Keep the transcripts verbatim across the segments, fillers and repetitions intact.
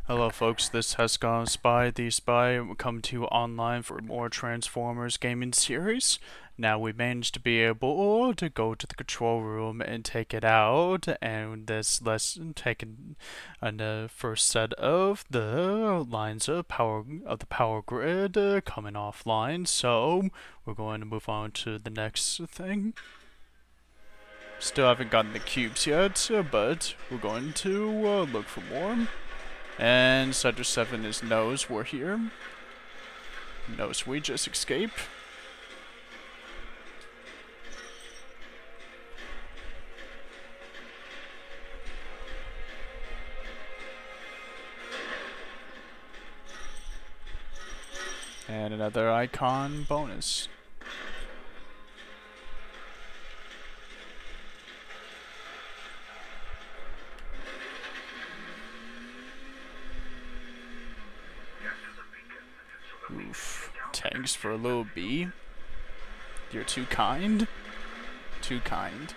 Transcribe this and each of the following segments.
Hello folks, this has gone Spy the Spy. We come to you online for more Transformers gaming series. Now we managed to be able to go to the control room and take it out, and this lesson taken on the first set of the lines of power of the power grid uh, coming offline. So we're going to move on to the next thing. Still haven't gotten the cubes yet, but we're going to uh, look for more. And Sector seven is knows we're here. Knows we just escape. And another icon bonus. Oof. Thanks for a little bee. You're too kind. Too kind.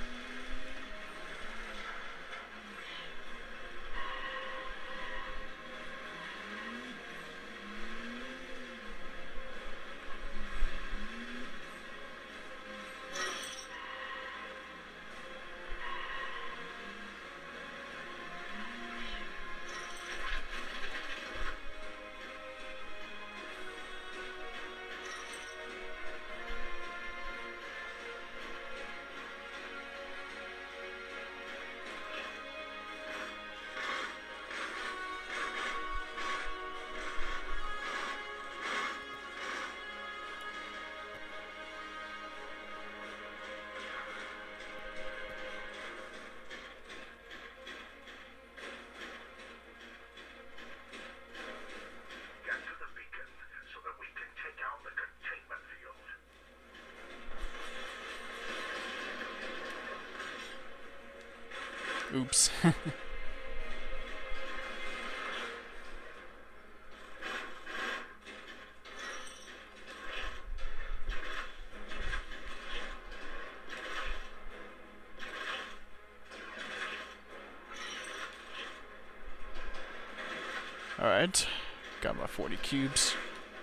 Oops. Alright, got my forty cubes.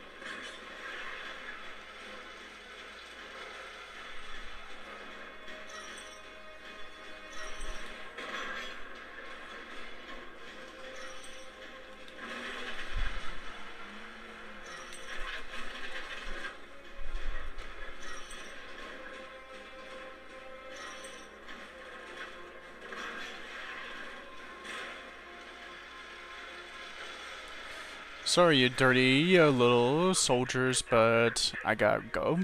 Sorry, you dirty uh, little soldiers, but I gotta go.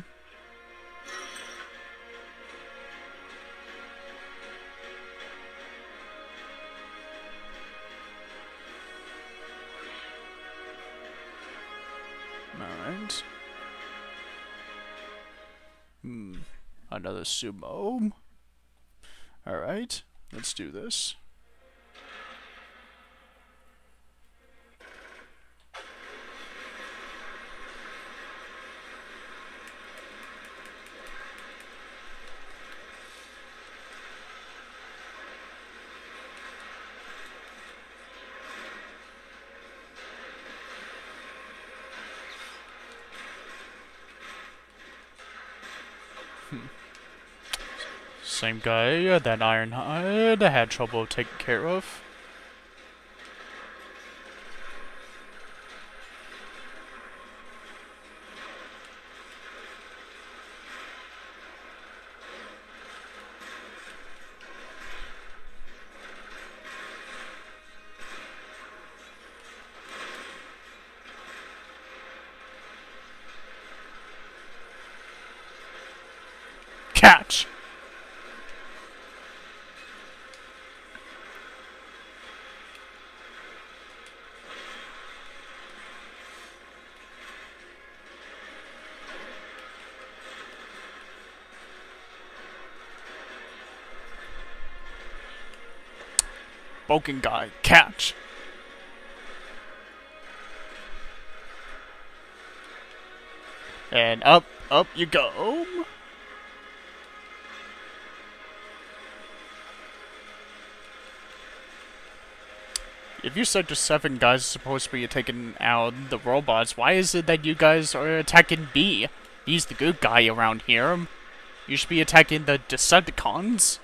Alright. Hmm. Another sumo. Alright, let's do this. Same guy uh, that Ironhide had trouble taking care of. Catch! Broken guy, catch! And up, up you go! If you said just seven guys are supposed to be taking out the robots, why is it that you guys are attacking B? He's the good guy around here. You should be attacking the Decepticons.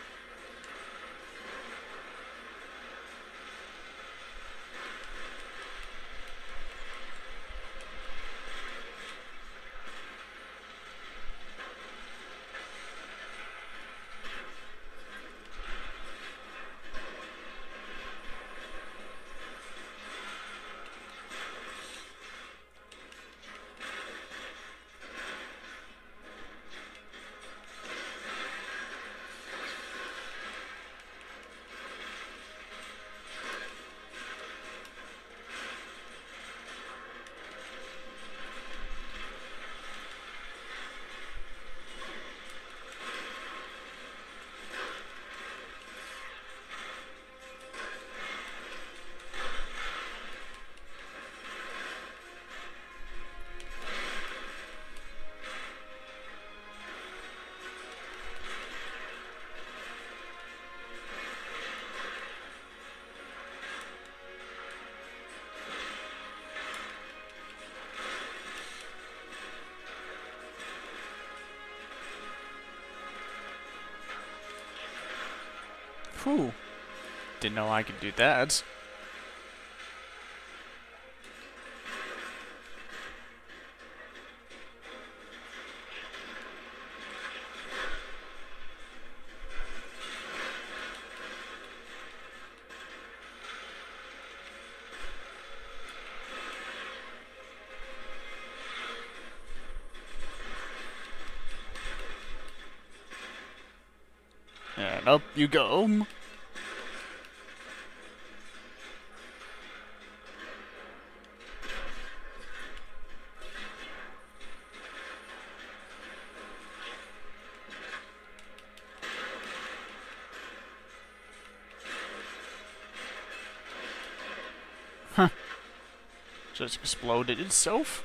Whew. Didn't know I could do that. And up you go. Huh. Just exploded itself.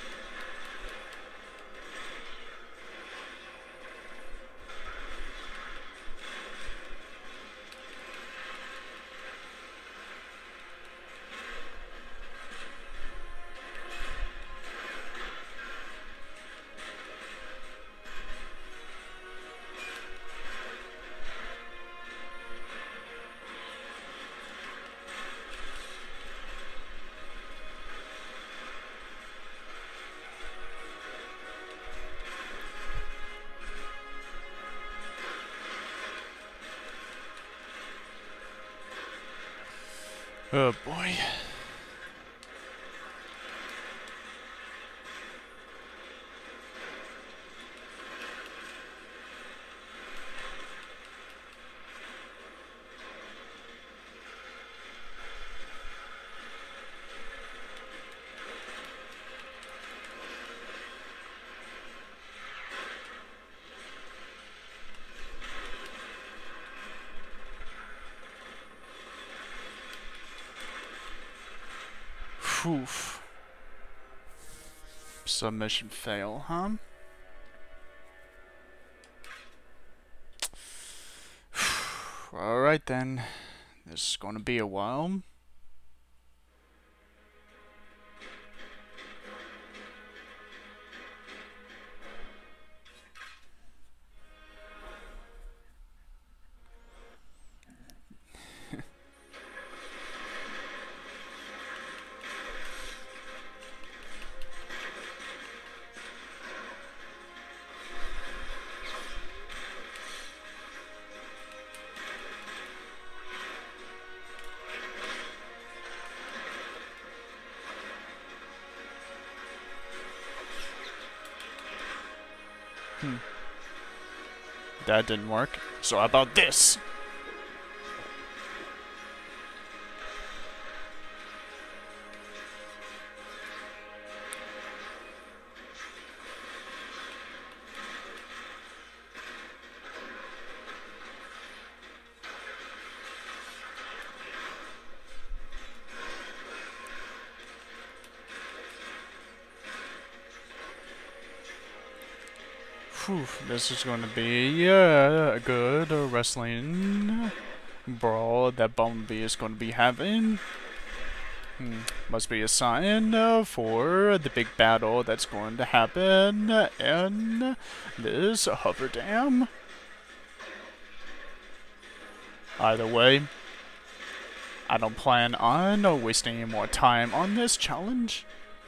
Oh boy. Oof. Submission fail, huh? Alright then. This is gonna be a while. Hmm. That didn't work. So how about this? Whew, this is going to be uh, a good uh, wrestling brawl that Bumblebee is going to be having. Hmm. Must be a sign uh, for the big battle that's going to happen in this Hoover Dam. Either way, I don't plan on wasting any more time on this challenge.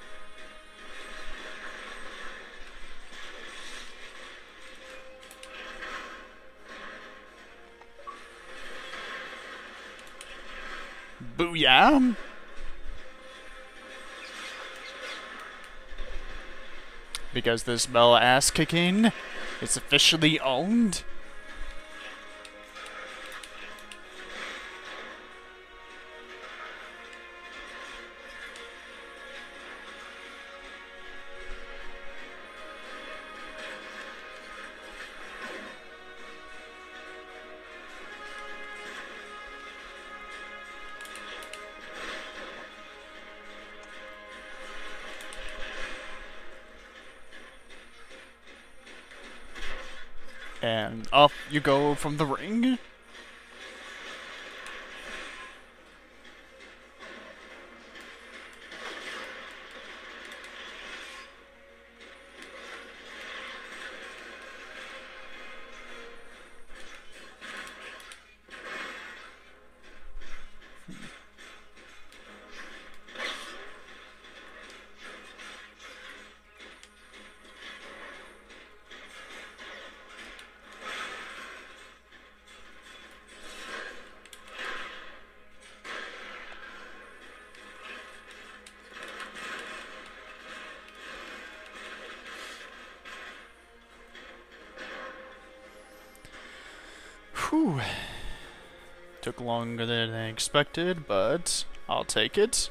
Booyah! Because this bell ass kicking is officially owned. And up you go from the ring. Whew. Took longer than I expected, but I'll take it.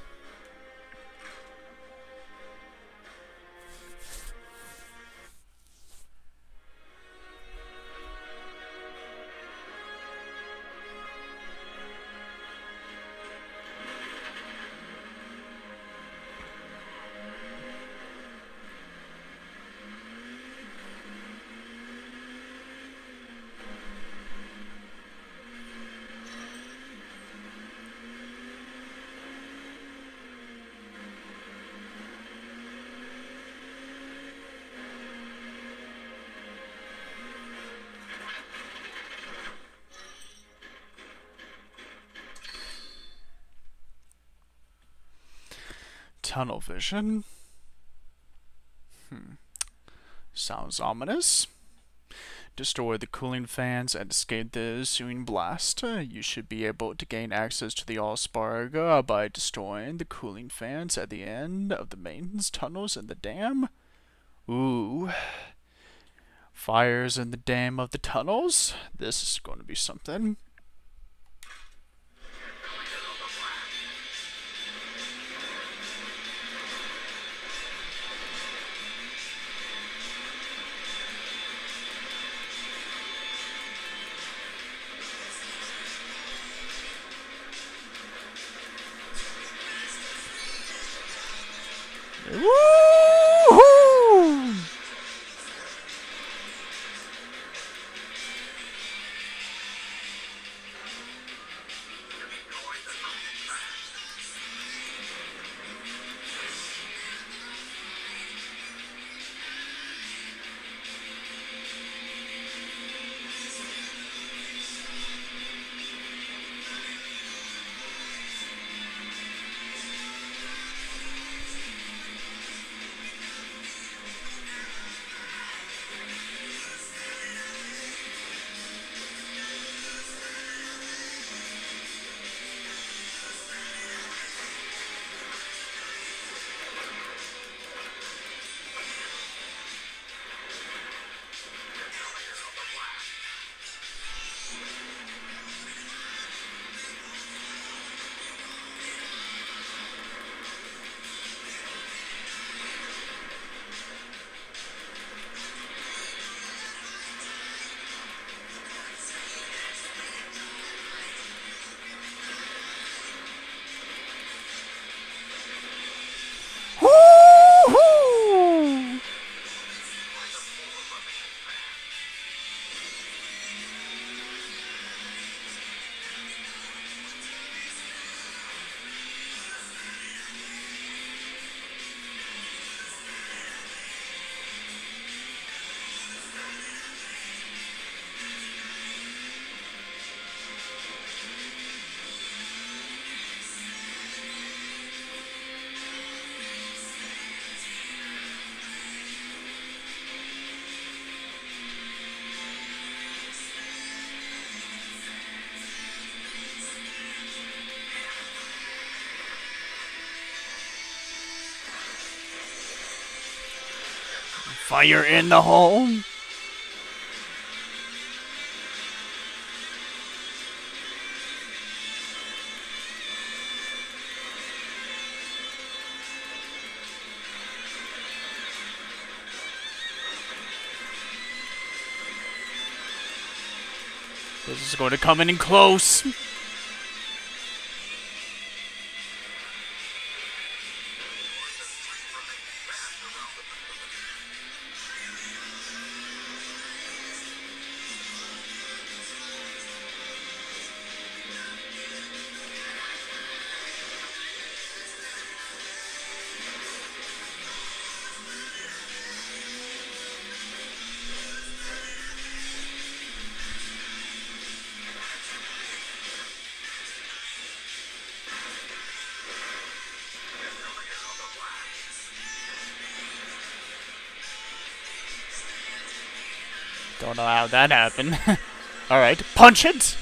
Tunnel vision. Hmm. Sounds ominous. Destroy the cooling fans and escape the ensuing blast. Uh, you should be able to gain access to the Allspark uh, by destroying the cooling fans at the end of the maintenance tunnels in the dam. Ooh. Fires in the dam of the tunnels? This is going to be something. Woo-hoo! Fire in the hole. This is going to come in close. Don't know how that happened. Alright, punch it!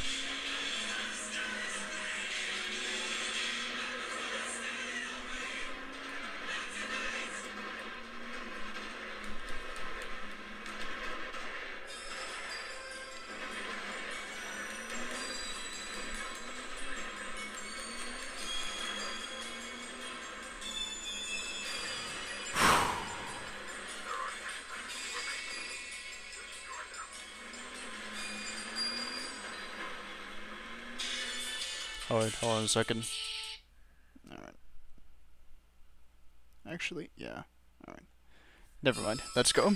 Oh wait, hold on a second. Alright. Actually, yeah. Alright. Never mind. Let's go.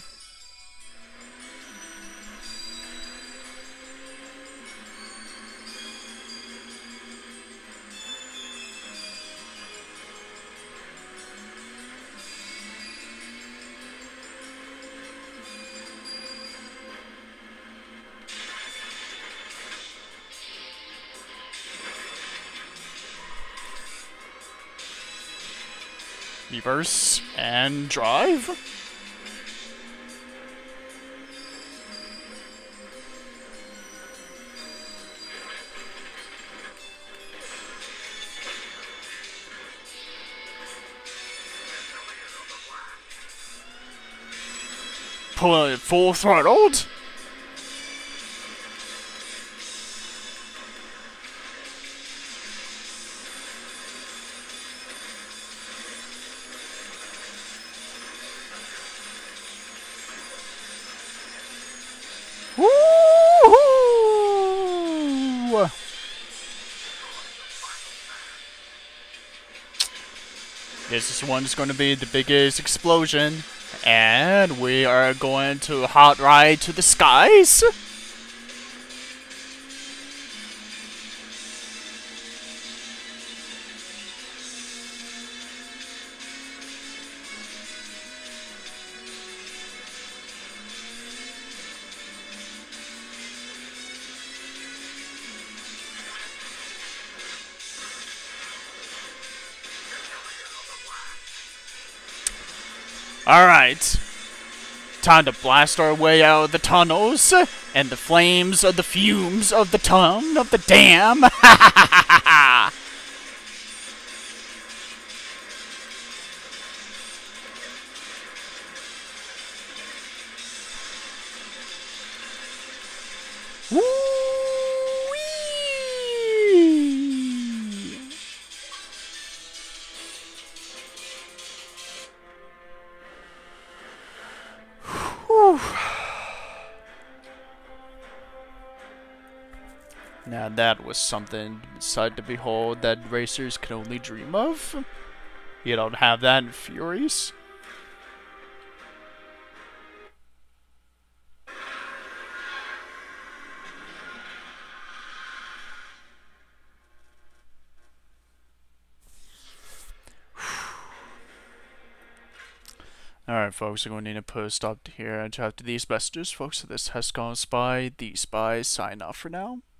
Reverse and drive. Pull it full throttled. Woo-hoo! This one's going to be the biggest explosion, and we are going to hot ride to the skies. Alright, time to blast our way out of the tunnels and the flames of the fumes of the tongue of the dam. Ha ha ha ha ha! Now that was something sight to behold that racers can only dream of. You don't have that in Furies. Alright folks, I'm going to need to put a stop to here. And after these messages folks, so this has gone Spy, the Spy, sign off for now.